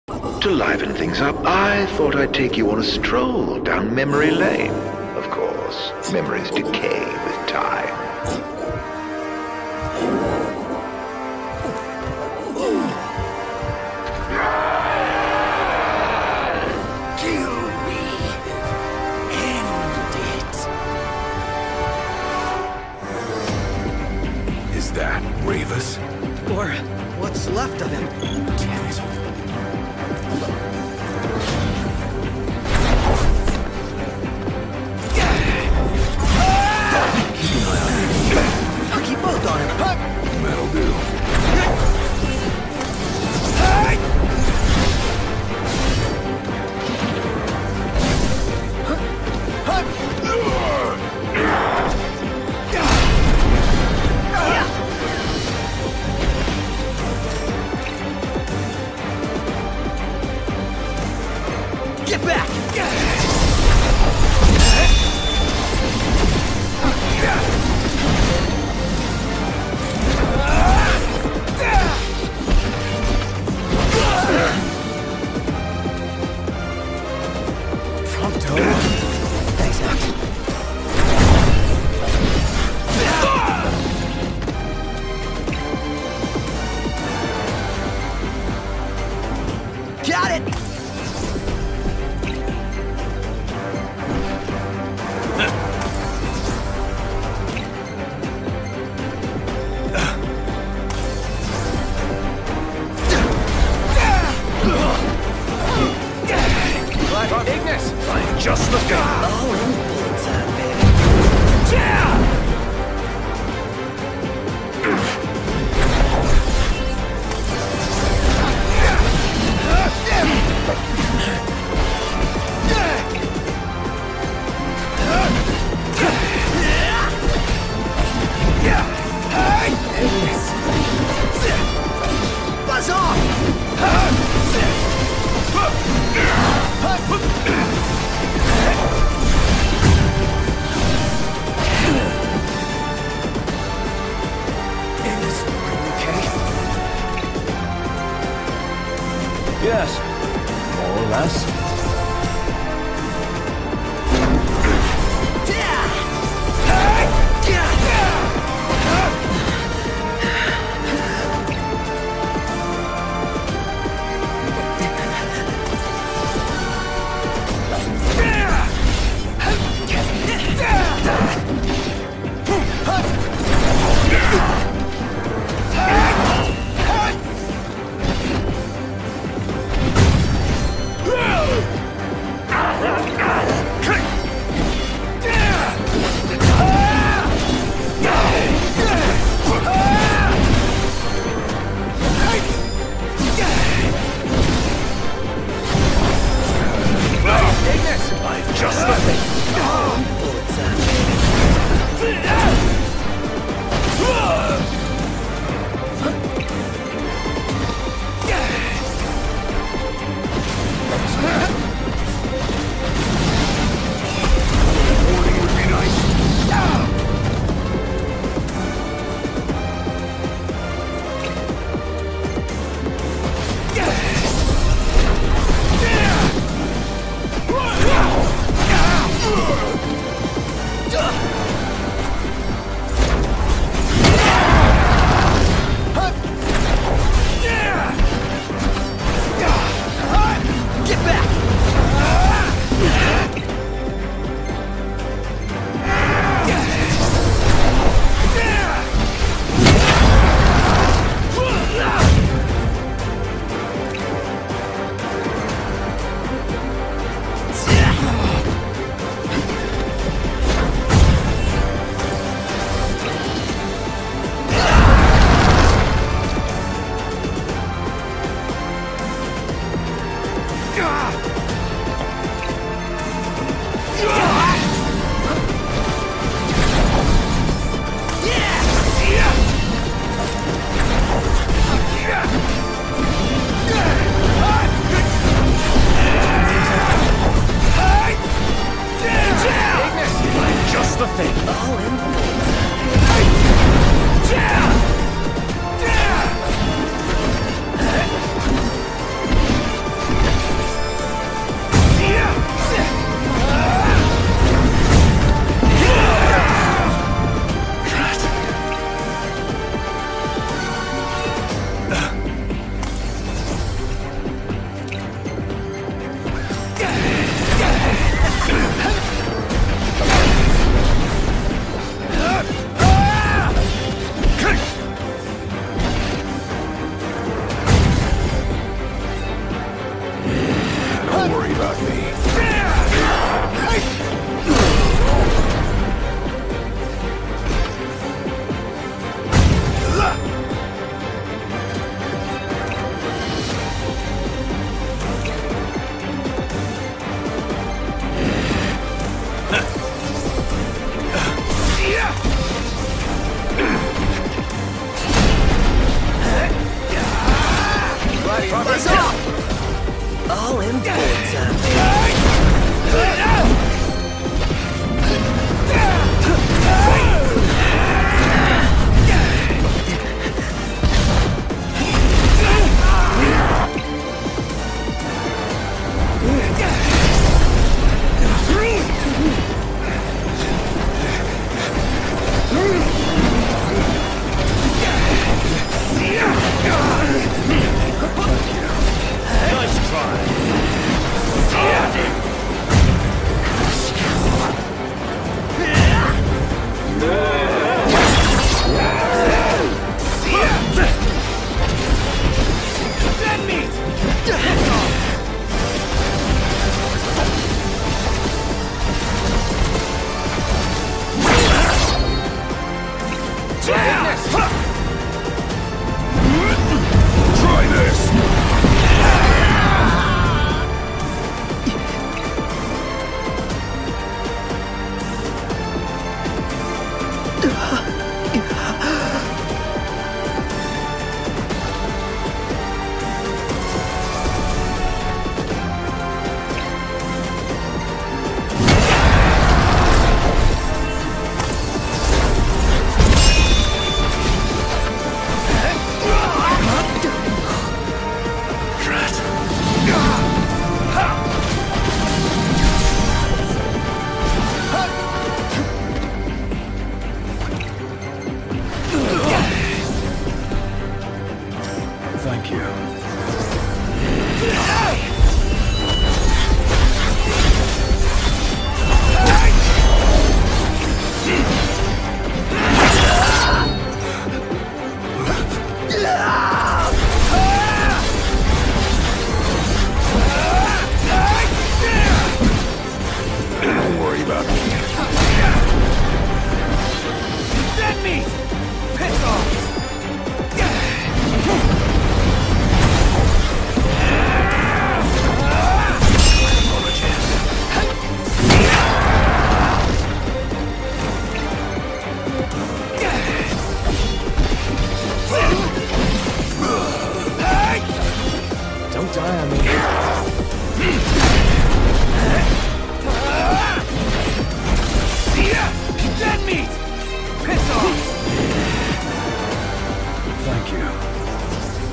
To liven things up, I thought I'd take you on a stroll down memory lane. Of course, memories decay with time. Kill me. End it. Is that Ravus? Or what's left of him. Damn it. I'll keep both on him. That'll do. Get back! Prompto. Thanks, Noct. Got it! Ignis! I'm just the thing. All in bullseye, baby. Buzz off! Ignis, are you okay? Yes, more or less. I'm just the thing. Warning would be nice. Get back! Just the thing. All in bullseye. Don't worry about me. Buzz off! All in bullet time, baby. Nice try. Dead meat! Try this! Thank you. Don't worry about me. Dead meat! Piss off! Don't die on me. Dead meat! Piss off! Thank you.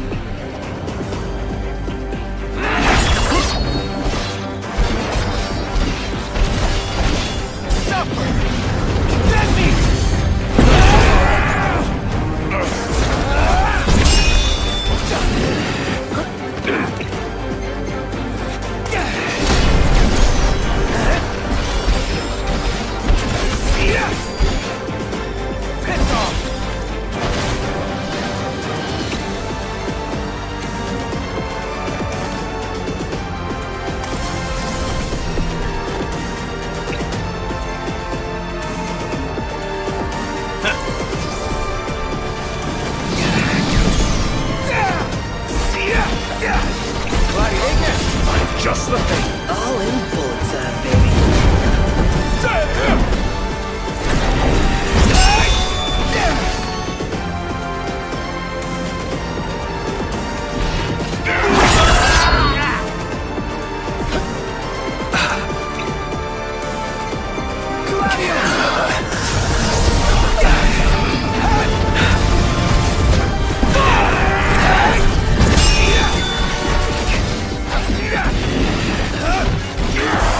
Suffer! Dead meat! Piss off! I'm just the thing. All in bullet time, baby. Yeah!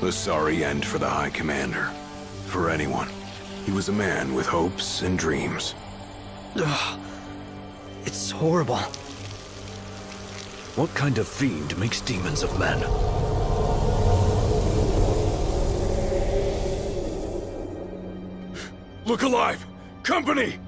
A sorry end for the High Commander. For anyone. He was a man with hopes and dreams. Ugh. It's horrible. What kind of fiend makes demons of men? Look alive! Company!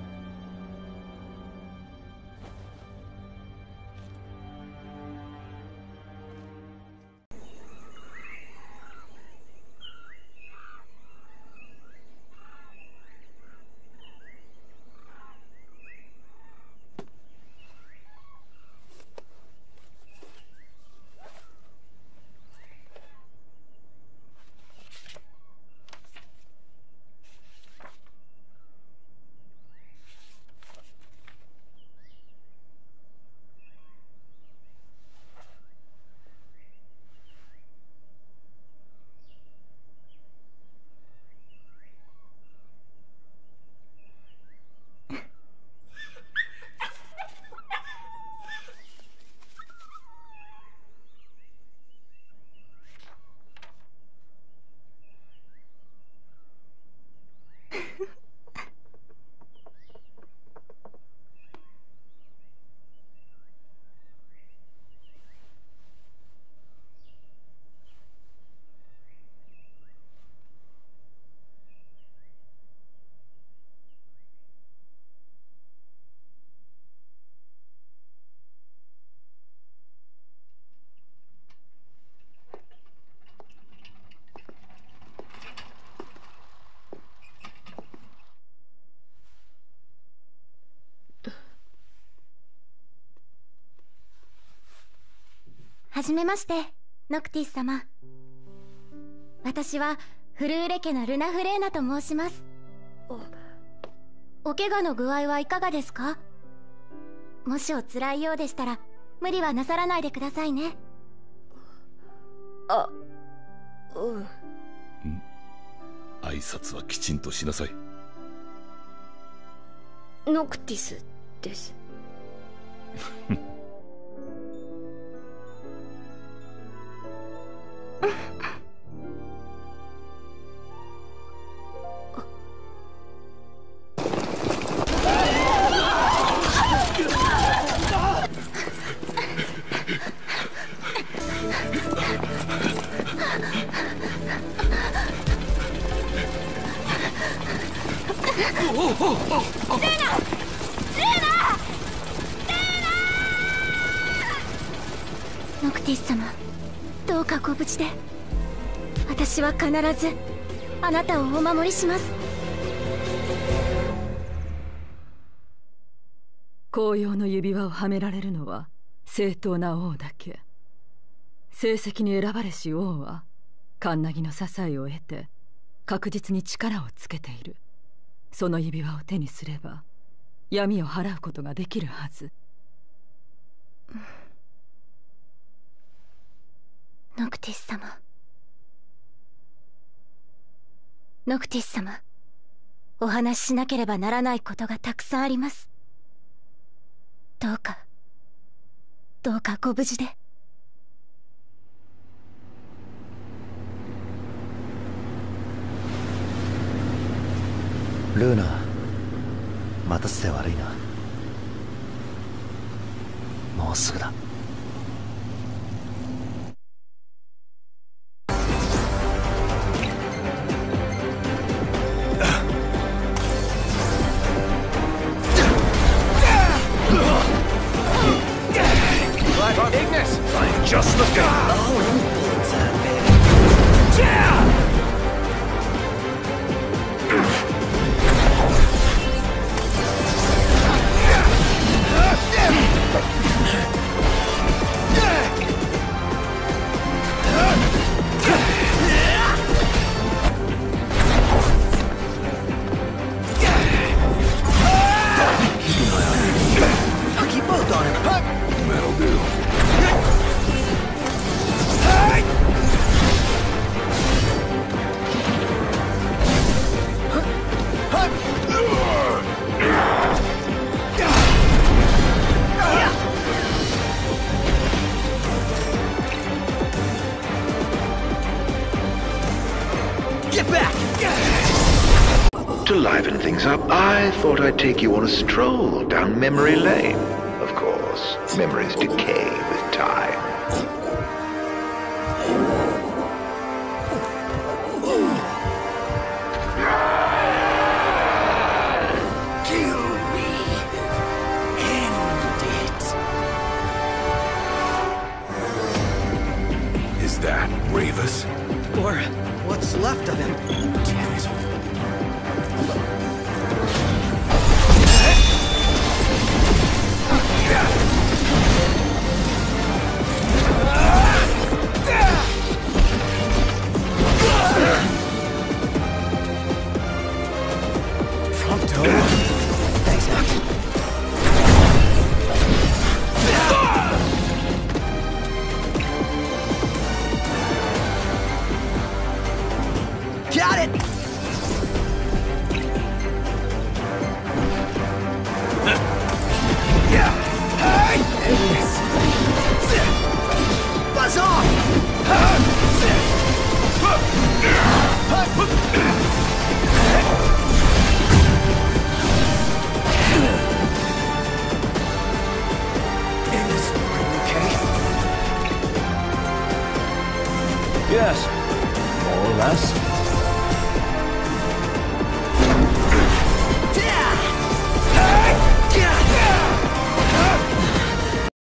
はじめまして、ノクティス様。私はフルーレ家のルナ・フレーナと申します。お怪我の具合はいかがですか？もしお辛いようでしたら無理はなさらないでくださいね。 挨拶はきちんとしなさい。 ノクティスです。 ノクティス様、どうかご無事で。私は必ずあなたをお守りします。 紅葉の指輪をはめられるのは正当な王だけ。成績に選ばれし王はカンナギの支えを得て確実に力をつけている。その指輪を手にすれば闇を払うことができるはず。 ノクティス様、ノクティス様、お話ししなければならないことがたくさんあります。どうかご無事で。 ルーナ、待たせて悪いな。もうすぐだ。 Ignis! I'm just the guy. All in bullet time, baby. Keep both on him. That'll do. things up, I thought I'd take you on a stroll down memory lane. Of course, memories decay with time. Kill me. End it. Is that Ravus? Or what's left of him. Damn it. Prompto. Thanks, Mac. Got it! Buzz off! Yes, more or less.